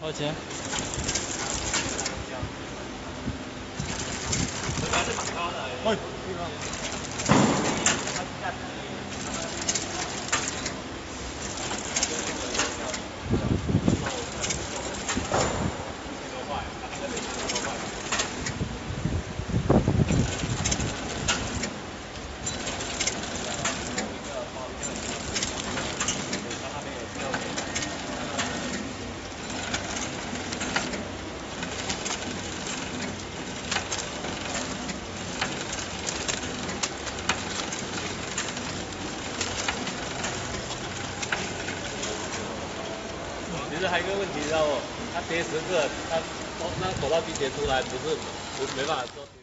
多少钱？ 喂。 其实还有一个问题，知道不？他叠10个，他那口罩机叠出来不是没办法做。